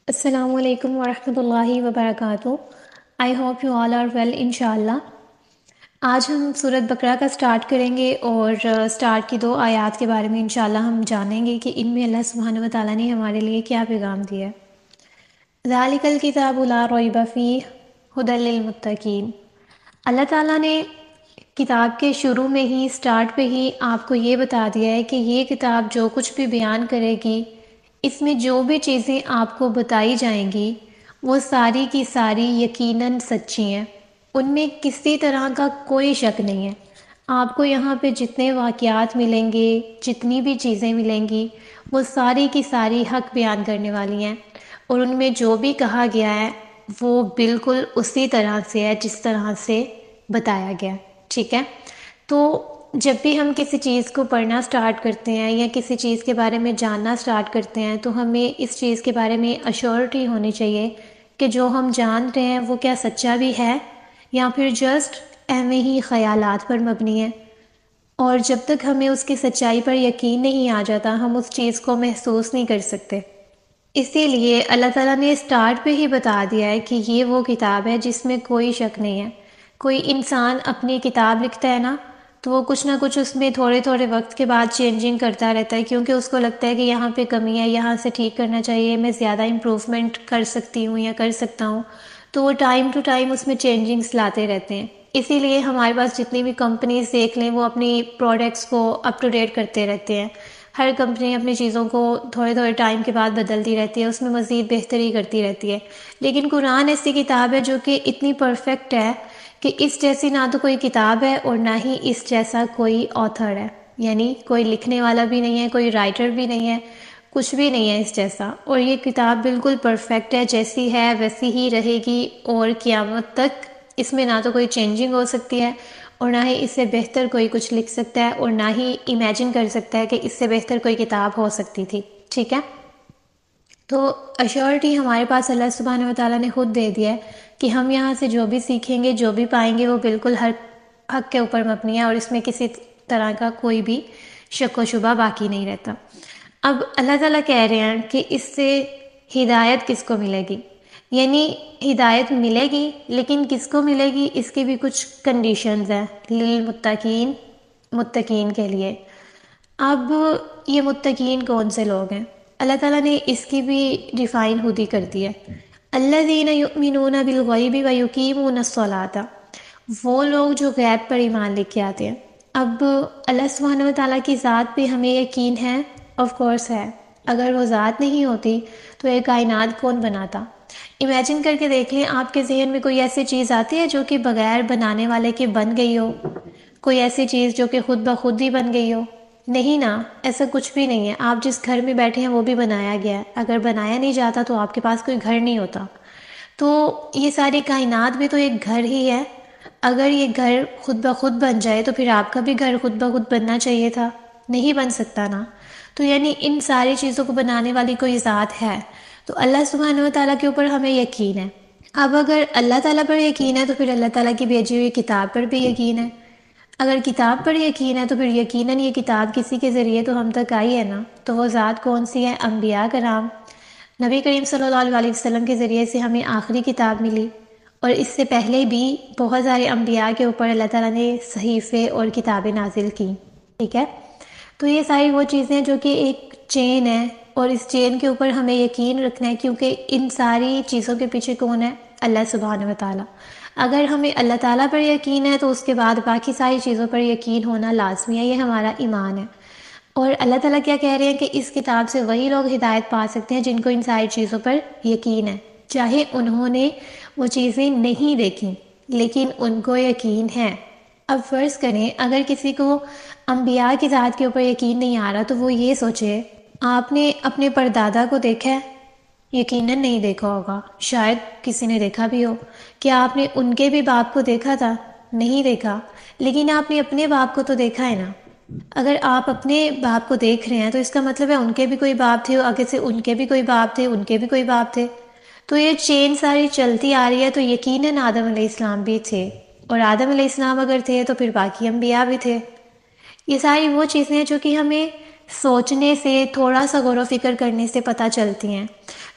السلام علیکم ورحمۃ اللہ وبرکاتہ۔ I hope you all are well انشاءاللہ۔ آج ہم سورۃ بقرہ کا سٹارٹ کریں گے اور سٹارٹ کی 2 آیات کے بارے میں انشاءاللہ ہم جانیں گے کہ ان میں اللہ سبحانہ و تعالیٰ نے ہمارے لیے کیا پیغام دیا ہے۔ ذالک الکتاب لا ریب فیہ ھدی للمتقین۔ اللہ تعالیٰ نے کتاب کے شروع میں ہی سٹارٹ پہ ہی آپ کو یہ بتا دیا ہے کہ یہ کتاب جو کچھ بھی بیان کرے گی، اس میں جو بھی چیزیں آپ کو بتائی جائیں گی وہ ساری کی ساری یقیناً سچی ہیں، ان میں کسی طرح کا کوئی شک نہیں ہے۔ آپ کو یہاں پہ جتنے واقعات ملیں گے، جتنی بھی چیزیں ملیں گی، وہ ساری کی ساری حق بیان کرنے والی ہیں، اور ان میں جو بھی کہا گیا ہے وہ بالکل اسی طرح سے ہے جس طرح سے بتایا گیا، ٹھیک ہے؟ تو جب بھی ہم کسی چیز کو پڑھنا سٹارٹ کرتے ہیں یا کسی چیز کے بارے میں جاننا سٹارٹ کرتے ہیں تو ہمیں اس چیز کے بارے میں ایشورٹی ہونی چاہیے کہ جو ہم جان رہے ہیں وہ کیا سچا بھی ہے یا پھر جسٹ ایویں ہی خیالات پر مبنی ہے۔ اور جب تک ہمیں اس کی سچائی پر یقین نہیں آ جاتا ہم اس چیز کو محسوس نہیں کر سکتے۔ اسی لیے اللہ تعالیٰ نے سٹارٹ پہ ہی بتا دیا ہے کہ یہ وہ کتاب ہے جس میں کوئی شک نہیں ہے۔ کوئی انسان اپنی کتاب لکھتا ہے نا تو وہ کچھ نہ کچھ اس میں تھوڑے تھوڑے وقت کے بعد چینجنگ کرتا رہتا ہے، کیونکہ اس کو لگتا ہے کہ یہاں پہ کمی ہے، یہاں سے ٹھیک کرنا چاہیے، میں زیادہ امپروومنٹ کر سکتی ہوں یا کر سکتا ہوں، تو وہ ٹائم ٹو ٹائم اس میں چینجنگز لاتے رہتے ہیں۔ اسی لیے ہمارے پاس جتنی بھی کمپنیز دیکھ لیں وہ اپنی پروڈکٹس کو اپ ٹو ڈیٹ کرتے رہتے ہیں۔ ہر کمپنی اپنی چیزوں کو تھوڑے تھوڑے ٹائم کے بعد بدلتی رہتی ہے، اس میں مزید بہتری کرتی رہتی ہے۔ لیکن قرآن ایسی کتاب ہے جو کہ اتنی پرفیکٹ ہے کہ اس جیسی نہ تو کوئی کتاب ہے اور نہ ہی اس جیسا کوئی آتھر ہے، یعنی کوئی لکھنے والا بھی نہیں ہے، کوئی رائٹر بھی نہیں ہے، کچھ بھی نہیں ہے اس جیسا۔ اور یہ کتاب بالکل پرفیکٹ ہے، جیسی ہے ویسی ہی رہے گی، اور قیامت تک اس میں نہ تو کوئی چینجنگ ہو سکتی ہے اور نہ ہی اس سے بہتر کوئی کچھ لکھ سکتا ہے، اور نہ ہی امیجن کر سکتا ہے کہ اس سے بہتر کوئی کتاب ہو سکتی تھی، ٹھیک ہے؟ تو ایشورٹی ہمارے پاس اللہ سبحانہ و تعالیٰ نے خود دے دیا ہے کہ ہم یہاں سے جو بھی سیکھیں گے، جو بھی پائیں گے، وہ بالکل ہر حق کے اوپر مبنی ہے اور اس میں کسی طرح کا کوئی بھی شک و شبہ باقی نہیں رہتا۔ اب اللہ تعالیٰ کہہ رہے ہیں کہ اس سے ہدایت کس کو ملے گی، یعنی ہدایت ملے گی لیکن کس کو ملے گی، اس کی بھی کچھ کنڈیشنز ہیں، للمتقین، متقین کے لیے۔ اب یہ متقین کون سے لوگ ہیں؟ اللہ تعالیٰ نے اس کی بھی ڈیفائن خود ہی کر دی ہے۔ الذین یؤمنون بالغیب ویقیمون الصلاۃ، وہ لوگ جو غیب پر ایمان لے کے آتے ہیں۔ اب اللہ سبحانہ و تعالیٰ کی ذات پہ ہمیں یقین ہے، آف کورس ہے۔ اگر وہ ذات نہیں ہوتی تو یہ کائنات کون بناتا؟ امیجن کر کے دیکھ لیں، آپ کے ذہن میں کوئی ایسی چیز آتی ہے جو کہ بغیر بنانے والے کے بن گئی ہو؟ کوئی ایسی چیز جو کہ خود بخود ہی بن گئی ہو؟ نہیں نا، ایسا کچھ بھی نہیں ہے۔ آپ جس گھر میں بیٹھے ہیں وہ بھی بنایا گیا ہے، اگر بنایا نہیں جاتا تو آپ کے پاس کوئی گھر نہیں ہوتا۔ تو یہ ساری کائنات بھی تو ایک گھر ہی ہے۔ اگر یہ گھر خود بخود بن جائے تو پھر آپ کا بھی گھر خود بخود بننا چاہیے تھا، نہیں بن سکتا نا۔ تو یعنی ان ساری چیزوں کو بنانے والی کوئی ذات ہے، تو اللہ سبحانہ و تعالیٰ کے اوپر ہمیں یقین ہے۔ اب اگر اللہ تعالیٰ پر یقین ہے تو پھر اللہ تعالیٰ کی بھیجی ہوئی کتاب پر بھی یقین ہے۔ اگر کتاب پر یقین ہے تو پھر یقیناً یہ کتاب کسی کے ذریعے تو ہم تک آئی ہے نا، تو وہ ذات کون سی ہے؟ انبیاء کرام۔ نبی کریم صلی اللہ علیہ وسلم کے ذریعے سے ہمیں آخری کتاب ملی، اور اس سے پہلے بھی بہت سارے انبیاء کے اوپر اللہ تعالیٰ نے صحیفے اور کتابیں نازل کی، ٹھیک ہے؟ تو یہ ساری وہ چیزیں جو کہ ایک چین ہے، اور اس چین کے اوپر ہمیں یقین رکھنا ہے، کیونکہ ان ساری چیزوں کے پیچھے کون ہے؟ اللہ سبحانہ و تعالیٰ۔ اگر ہمیں اللہ تعالیٰ پر یقین ہے تو اس کے بعد باقی ساری چیزوں پر یقین ہونا لازمی ہے، یہ ہمارا ایمان ہے۔ اور اللہ تعالیٰ کیا کہہ رہے ہیں کہ اس کتاب سے وہی لوگ ہدایت پا سکتے ہیں جن کو ان ساری چیزوں پر یقین ہے، چاہے انہوں نے وہ چیزیں نہیں دیکھیں لیکن ان کو یقین ہے۔ اب فرض کریں اگر کسی کو انبیاء کی ذات کے اوپر یقین نہیں آ رہا تو وہ یہ سوچے، آپ نے اپنے پردادا کو دیکھا ہے؟ یقیناً نہیں دیکھا ہوگا، شاید کسی نے دیکھا بھی ہو۔ کیا آپ نے ان کے بھی باپ کو دیکھا تھا؟ نہیں دیکھا، لیکن آپ نے اپنے باپ کو تو دیکھا ہے نا۔ اگر آپ اپنے باپ کو دیکھ رہے ہیں تو اس کا مطلب ہے ان کے بھی کوئی باپ تھے، آگے سے ان کے بھی کوئی باپ تھے، ان کے بھی کوئی باپ تھے، تو یہ چین ساری چلتی آ رہی ہے۔ تو یقیناً آدم علیہ السلام بھی تھے، اور آدم علیہ السلام اگر تھے تو پھر باقی انبیاء بھی تھے۔ یہ ساری وہ چیزیں ہیں جو کہ ہمیں سوچنے سے، تھوڑا سا غور و فکر کرنے سے پتہ چلتی ہیں۔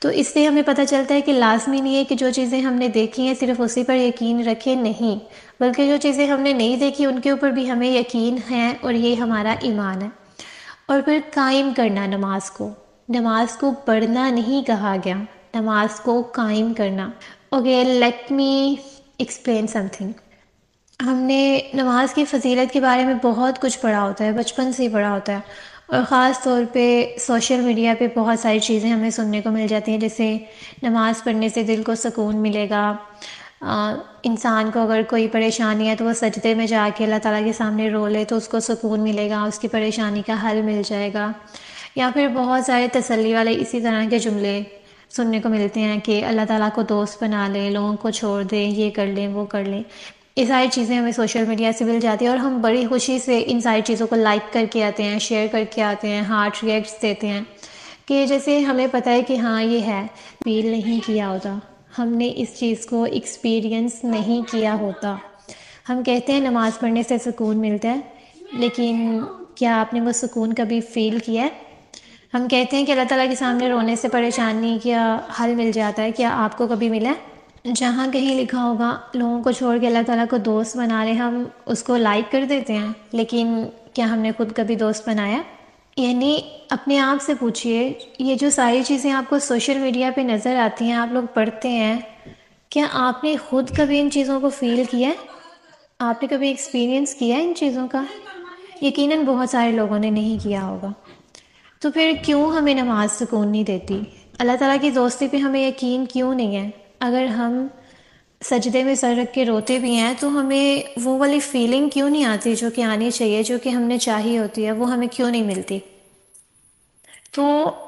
تو اس سے ہمیں پتہ چلتا ہے کہ لازمی نہیں ہے کہ جو چیزیں ہم نے دیکھی ہیں صرف اسی پر یقین رکھیں، نہیں، بلکہ جو چیزیں ہم نے نہیں دیکھی ان کے اوپر بھی ہمیں یقین ہے، اور یہ ہمارا ایمان ہے۔ اور پھر قائم کرنا نماز کو پڑھنا نہیں کہا گیا، نماز کو قائم کرنا۔ Okay, let me explain something. ہم نے نماز کی فضیلت کے بارے میں بہت کچھ پڑھا ہوتا ہے، بچپن سے ہی پڑھا ہوتا ہے، اور خاص طور پہ سوشل میڈیا پہ بہت ساری چیزیں ہمیں سننے کو مل جاتی ہیں، جیسے نماز پڑھنے سے دل کو سکون ملے گا، انسان کو اگر کوئی پریشانی ہے تو وہ سجدے میں جا کے اللہ تعالیٰ کے سامنے رو لے تو اس کو سکون ملے گا، اس کی پریشانی کا حل مل جائے گا۔ یا پھر بہت سارے تسلی والے اسی طرح کے جملے سننے کو ملتے ہیں کہ اللہ تعالیٰ کو دوست بنا لیں، لوگوں کو چھوڑ دیں، یہ کر لیں، وہ کر لیں۔ یہ ساری چیزیں ہمیں سوشل میڈیا سے مل جاتی ہیں، اور ہم بڑی خوشی سے ان ساری چیزوں کو لائک کر کے آتے ہیں، شیئر کر کے آتے ہیں، ہارٹ ریئیکٹس دیتے ہیں، کہ جیسے ہمیں پتہ ہے کہ ہاں یہ ہے، فیل نہیں کیا ہوتا، ہم نے اس چیز کو ایکسپیرینس نہیں کیا ہوتا۔ ہم کہتے ہیں نماز پڑھنے سے سکون ملتا ہے، لیکن کیا آپ نے وہ سکون کبھی فیل کیا ہے؟ ہم کہتے ہیں کہ اللہ تعالیٰ کے سامنے رونے سے پریشانی کیا حل مل جاتا ہے، کیا آپ کو کبھی ملا ہے؟ جہاں کہیں لکھا ہوگا لوگوں کو چھوڑ کے اللہ تعالیٰ کو دوست بنا لیں، ہم اس کو لائک کر دیتے ہیں، لیکن کیا ہم نے خود کبھی دوست بنایا؟ یعنی اپنے آپ سے پوچھئے، یہ جو ساری چیزیں آپ کو سوشل میڈیا پہ نظر آتی ہیں، آپ لوگ پڑھتے ہیں، کیا آپ نے خود کبھی ان چیزوں کو فیل کیا ہے؟ آپ نے کبھی ایکسپیرینس کیا ہے ان چیزوں کا؟ یقیناً بہت سارے لوگوں نے نہیں کیا ہوگا۔ تو پھر کیوں ہمیں نماز سکون نہیں دیتی؟ اللہ تعالیٰ کی دوستی پہ ہمیں یقین کیوں نہیں ہے؟ اگر ہم سجدے میں سر رکھ کے روتے بھی ہیں تو ہمیں وہ والی فیلنگ کیوں نہیں آتی جو کہ آنی چاہیے، جو کہ ہم نے چاہی ہوتی ہے، وہ ہمیں کیوں نہیں ملتی؟ تو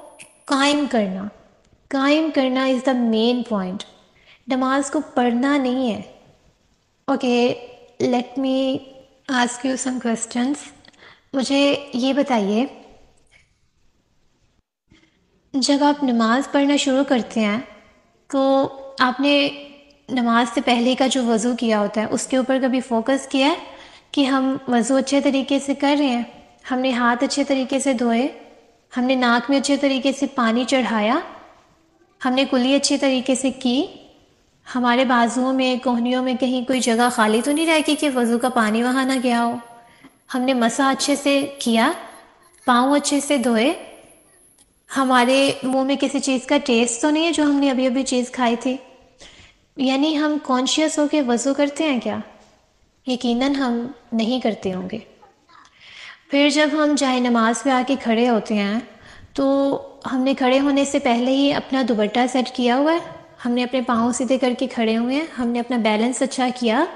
قائم کرنا از دا مین پوائنٹ۔ نماز کو پڑھنا نہیں ہے۔ Okay, let me ask you some questions. مجھے یہ بتائیے، جب آپ نماز پڑھنا شروع کرتے ہیں تو آپ نے نماز سے پہلے کا جو وضو کیا ہوتا ہے اس کے اوپر کبھی فوکس کیا ہے کہ ہم وضو اچھے طریقے سے کر رہے ہیں، ہم نے ہاتھ اچھے طریقے سے دھوئے، ہم نے ناک میں اچھے طریقے سے پانی چڑھایا، ہم نے کلی اچھے طریقے سے کی، ہمارے بازوؤں میں کوہنیوں میں کہیں کوئی جگہ خالی تو نہیں رہ گئی کہ وضو کا پانی وہاں نہ گیا ہو، ہم نے مسح اچھے سے کیا، پاؤں اچھے سے دھوئے، ہمارے منہ میں کسی چیز کا ٹیسٹ تو نہیں ہے جو ہم نے ابھی چیز کھائی تھی؟ یعنی ہم کانشیس ہو کے وضو کرتے ہیں کیا؟ یقیناً ہم نہیں کرتے ہوں گے۔ پھر جب ہم جائے نماز پہ آ کے کھڑے ہوتے ہیں تو ہم نے کھڑے ہونے سے پہلے ہی اپنا دوپٹہ سیٹ کیا ہوا ہے، ہم نے اپنے پاؤں سیدھے کر کے کھڑے ہوئے ہیں، ہم نے اپنا بیلنس اچھا کیا؟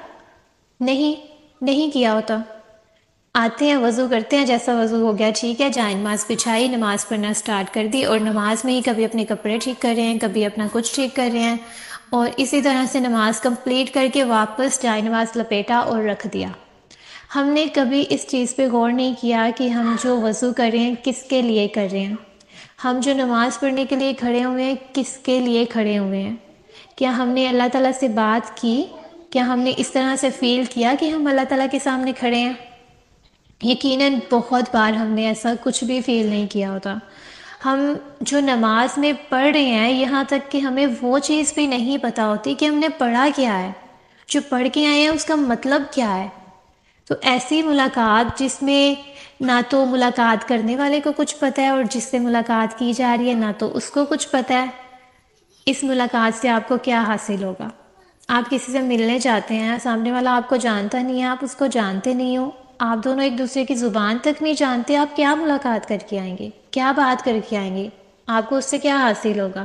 نہیں کیا ہوتا۔ آتے ہیں، وضو کرتے ہیں، جیسا وضو ہو گیا ٹھیک ہے، جائے نماز بچھائی، نماز پڑھنا سٹارٹ کر دی، اور نماز میں ہی کبھی اپنے کپڑے ٹھیک کر رہے ہیں، کبھی اپنا کچھ ٹھیک کر رہے ہیں، اور اسی طرح سے نماز کمپلیٹ کر کے واپس جائے نماز لپیٹا اور رکھ دیا۔ ہم نے کبھی اس چیز پہ غور نہیں کیا کہ ہم جو وضو کر رہے ہیں کس کے لیے کر رہے ہیں، ہم جو نماز پڑھنے کے لیے کھڑے ہوئے ہیں کس کے لیے کھڑے ہوئے ہیں؟ کیا ہم نے اللہ تعالیٰ سے بات کی؟ کیا ہم نے اس طرح سے فیل کیا کہ ہم اللہ تعالیٰ کے سامنے کھڑے ہیں؟ یقیناً بہت بار ہم نے ایسا کچھ بھی فیل نہیں کیا ہوتا۔ ہم جو نماز میں پڑھ رہے ہیں یہاں تک کہ ہمیں وہ چیز بھی نہیں پتہ ہوتی کہ ہم نے پڑھا کیا ہے، جو پڑھ کے آئے ہیں اس کا مطلب کیا ہے۔ تو ایسی ملاقات جس میں نہ تو ملاقات کرنے والے کو کچھ پتہ ہے اور جس سے ملاقات کی جا رہی ہے نہ تو اس کو کچھ پتہ ہے، اس ملاقات سے آپ کو کیا حاصل ہوگا؟ آپ کسی سے ملنے جاتے ہیں، سامنے والا آپ کو جانتا نہیں ہے، آپ اس کو جانتے نہیں ہو، آپ دونوں ایک دوسرے کی زبان تک نہیں جانتے، آپ کیا ملاقات کر کے آئیں گے؟ کیا بات کر کے آئیں گے؟ آپ کو اس سے کیا حاصل ہوگا؟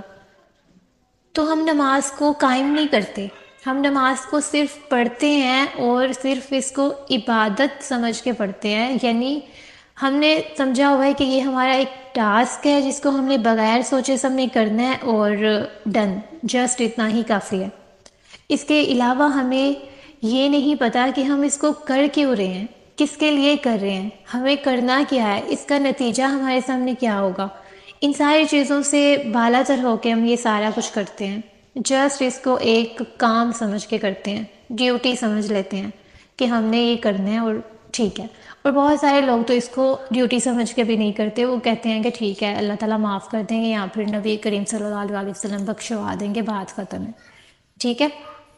تو ہم نماز کو قائم نہیں کرتے، ہم نماز کو صرف پڑھتے ہیں اور صرف اس کو عبادت سمجھ کے پڑھتے ہیں، یعنی ہم نے سمجھا ہوا ہے کہ یہ ہمارا ایک ٹاسک ہے جس کو ہم نے بغیر سوچے سمجھے کرنا ہے اور ڈن، جسٹ اتنا ہی کافی ہے۔ اس کے علاوہ ہمیں یہ نہیں پتا کہ ہم اس کو کر کیوں رہے ہیں، کس کے لیے کر رہے ہیں، ہمیں کرنا کیا ہے، اس کا نتیجہ ہمارے سامنے کیا ہوگا۔ ان ساری چیزوں سے بالا تر ہو کے ہم یہ سارا کچھ کرتے ہیں، جسٹ اس کو ایک کام سمجھ کے کرتے ہیں، ڈیوٹی سمجھ لیتے ہیں کہ ہم نے یہ کرنا ہے اور ٹھیک ہے. اور بہت سارے لوگ تو اس کو ڈیوٹی سمجھ کے بھی نہیں کرتے، وہ کہتے ہیں کہ ٹھیک ہے اللہ تعالیٰ معاف کر دیں گے یا پھر نبی کریم صلی اللہ علیہ وسلم بخشوا دیں گے، بات ختم ہے. ٹھیک ہے.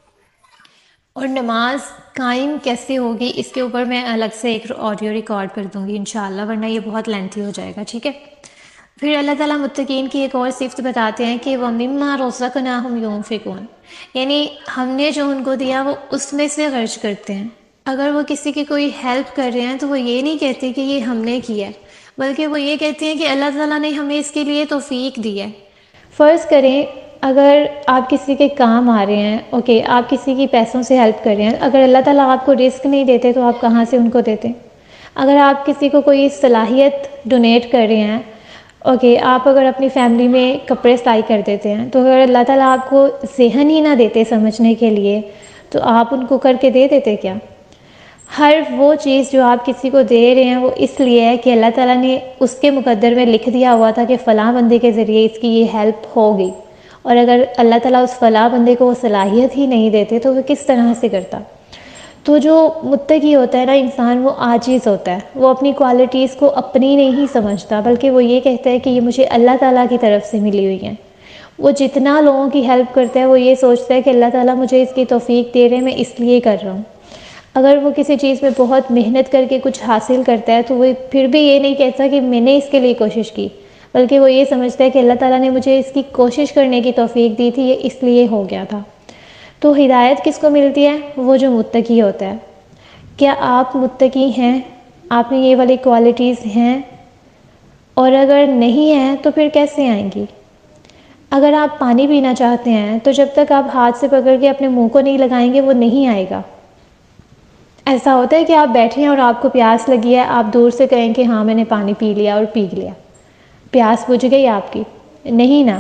اور نماز قائم کیسے ہوگی اس کے اوپر میں الگ سے ایک آڈیو ریکارڈ کر دوں گی انشاءاللہ، ورنہ یہ بہت لینتھی ہو جائے گا. ٹھیک ہے. پھر اللہ تعالیٰ متقین کی ایک اور صفت بتاتے ہیں کہ وَمِمَّا رَزَقْنَاهُمْ يُنْفِقُونَ، یعنی ہم نے جو ان کو دیا وہ اس میں سے خرچ کرتے ہیں. اگر وہ کسی کی کوئی ہیلپ کر رہے ہیں تو وہ یہ نہیں کہتے کہ یہ ہم نے کیا ہے، بلکہ وہ یہ کہتے ہیں کہ اللہ تعالیٰ نے ہمیں اس کے لیے توفیق دی ہے. فرض کریں اگر آپ کسی کے کام آ رہے ہیں، اوکے، آپ کسی کی پیسوں سے ہیلپ کر رہے ہیں، اگر اللہ تعالیٰ آپ کو رزق نہیں دیتے تو آپ کہاں سے ان کو دیتے؟ اگر آپ کسی کو کوئی صلاحیت ڈونیٹ کر رہے ہیں، اوکے، آپ اگر اپنی فیملی میں کپڑے سلائی کر دیتے ہیں، تو اگر اللہ تعالیٰ آپ کو ذہن ہی نہ دیتے سمجھنے کے لیے تو آپ ان کو کر کے دے دیتے کیا؟ ہر وہ چیز جو آپ کسی کو دے رہے ہیں وہ اس لیے ہے کہ اللہ تعالیٰ نے اس کے مقدر میں لکھ دیا ہوا تھا کہ فلاں بندے کے ذریعے اس کی یہ ہیلپ ہوگی، اور اگر اللہ تعالیٰ اس فلاں بندے کو وہ صلاحیت ہی نہیں دیتے تو وہ کس طرح سے کرتا؟ تو جو متقی ہوتا ہے نا انسان، وہ عاجز ہوتا ہے، وہ اپنی کوالٹیز کو اپنی نہیں سمجھتا، بلکہ وہ یہ کہتا ہے کہ یہ مجھے اللہ تعالیٰ کی طرف سے ملی ہوئی ہیں. وہ جتنا لوگوں کی ہیلپ کرتا ہے وہ یہ سوچتا ہے کہ اللہ تعالیٰ مجھے اس کی توفیق دے رہے ہیں، میں اس لیے کر رہا ہوں. اگر وہ کسی چیز میں بہت محنت کر کے کچھ حاصل کرتا ہے تو وہ پھر بھی یہ نہیں کہتا کہ میں نے اس کے لیے کوشش کی، بلکہ وہ یہ سمجھتا ہے کہ اللہ تعالیٰ نے مجھے اس کی کوشش کرنے کی توفیق دی تھی، یہ اس لیے ہو گیا تھا. تو ہدایت کس کو ملتی ہے؟ وہ جو متقی ہوتا ہے. کیا آپ متقی ہیں؟ آپ میں یہ والی کوالٹیز ہیں؟ اور اگر نہیں ہیں تو پھر کیسے آئیں گی؟ اگر آپ پانی پینا چاہتے ہیں تو جب تک آپ ہاتھ سے پکڑ کے اپنے منہ کو نہیں لگائیں گے وہ نہیں آئے گا. ایسا ہوتا ہے کہ آپ بیٹھے ہیں اور آپ کو پیاس لگی ہے، آپ دور سے کہیں کہ ہاں میں نے پانی پی لیا اور پی لیا، پیاس بجھ گئی آپ کی؟ نہیں نا.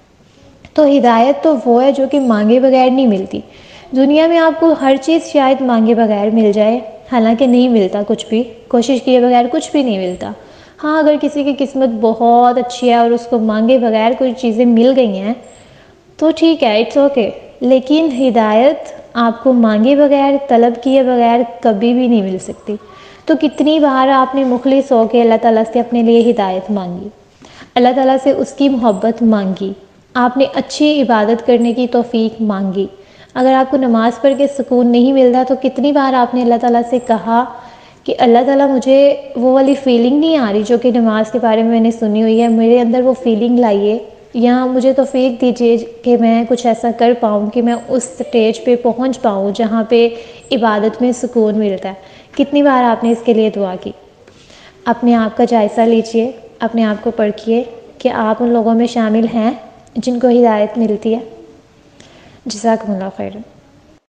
تو ہدایت تو وہ ہے جو کہ مانگے بغیر نہیں ملتی. دنیا میں آپ کو ہر چیز شاید مانگے بغیر مل جائے، حالانکہ نہیں ملتا کچھ بھی، کوشش کیے بغیر کچھ بھی نہیں ملتا. ہاں اگر کسی کی قسمت بہت اچھی ہے اور اس کو مانگے بغیر کوئی چیزیں مل گئی ہیں تو ٹھیک ہے، اٹس اوکے. لیکن ہدایت آپ کو مانگے بغیر، طلب کیے بغیر کبھی بھی نہیں مل سکتی. تو کتنی بار آپ نے مخلص ہو کے اللہ تعالیٰ سے اپنے لیے ہدایت مانگی، اللہ تعالیٰ سے اس کی محبت مانگی، آپ نے اچھی عبادت کرنے کی توفیق مانگی. اگر آپ کو نماز پڑھ کے سکون نہیں ملتا تو کتنی بار آپ نے اللہ تعالیٰ سے کہا کہ اللہ تعالیٰ مجھے وہ والی فیلنگ نہیں آ رہی جو کہ نماز کے بارے میں نے سنی ہوئی ہے، میرے اندر وہ فیلنگ لائیے، یا مجھے توفیق دیجیے کہ میں کچھ ایسا کر پاؤں کہ میں اس سٹیج پہ پہنچ پاؤں جہاں پہ عبادت میں سکون ملتا ہے. کتنی بار آپ نے اس کے لیے دعا کی؟ اپنے آپ کا جائزہ لیجئے، اپنے آپ کو پرکھیے کہ آپ ان لوگوں میں شامل ہیں جن کو ہدایت ملتی ہے. جزاکم اللہ خیرا.